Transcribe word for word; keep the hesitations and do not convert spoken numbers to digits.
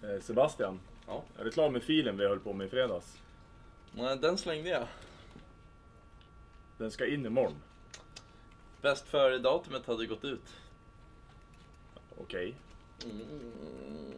Eh, Sebastian, Ja. är du klar med filen vi höll på med i fredags? Nej, den slängde jag. Den ska in imorgon. Bäst före datumet hade gått ut. Okej. Mm.